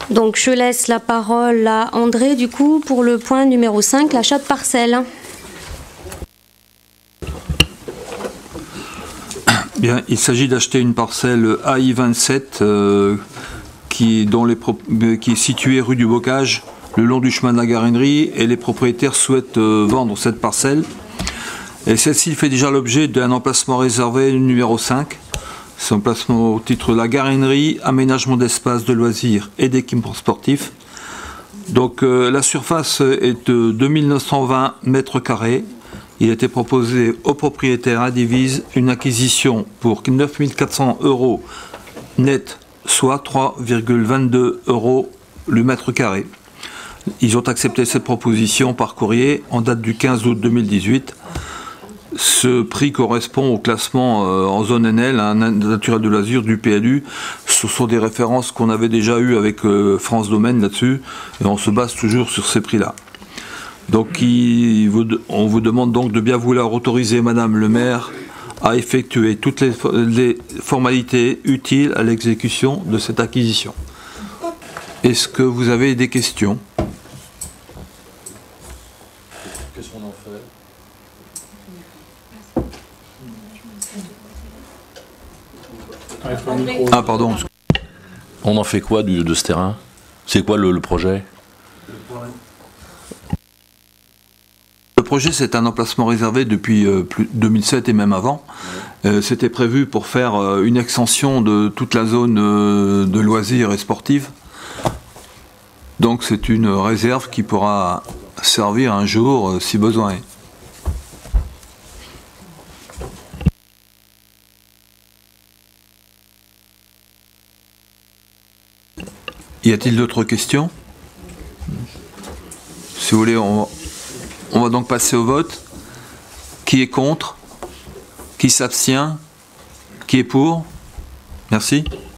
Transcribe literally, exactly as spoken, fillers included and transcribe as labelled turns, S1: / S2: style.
S1: Donc je laisse la parole à André du coup pour le point numéro cinq, l'achat de parcelles.
S2: Bien, il s'agit d'acheter une parcelle A I vingt-sept euh, qui, dont les pro qui est située rue du Bocage, le long du chemin de la Garinerie, et les propriétaires souhaitent euh, vendre cette parcelle. Et celle-ci fait déjà l'objet d'un emplacement réservé numéro cinq. C'est un emplacement au titre de la Garinerie, aménagement d'espace de loisirs et d'équipements sportifs. Donc euh, la surface est de deux mille neuf cent vingt mètres carrés. Il a été proposé au propriétaire à Divise une acquisition pour neuf mille quatre cents euros net, soit trois virgule vingt-deux euros le mètre carré. Ils ont accepté cette proposition par courrier en date du quinze août deux mille dix-huit. Ce prix correspond au classement euh, en zone N L, hein, naturel de loisirs du P L U. Ce sont des références qu'on avait déjà eues avec euh, France Domaine là-dessus, et on se base toujours sur ces prix-là. Donc il, on vous demande donc de bien vouloir autoriser Madame le maire à effectuer toutes les, les formalités utiles à l'exécution de cette acquisition. Est-ce que vous avez des questions?
S3: Qu'est-ce qu'on en fait?
S2: Ah pardon.
S3: On en fait quoi du, de ce terrain? C'est quoi le, le projet?
S2: Le projet, c'est un emplacement réservé depuis euh, plus, deux mille sept et même avant. Euh, C'était prévu pour faire euh, une extension de toute la zone euh, de loisirs et sportifs. Donc c'est une réserve qui pourra servir un jour euh, si besoin est. Y a-t-il d'autres questions? Si vous voulez, on, on va donc passer au vote. Qui est contre? Qui s'abstient? Qui est pour? Merci.